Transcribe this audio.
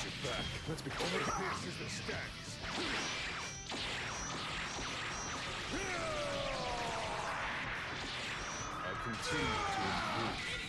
your back. Let's be only pierces the stacks. I continue to improve.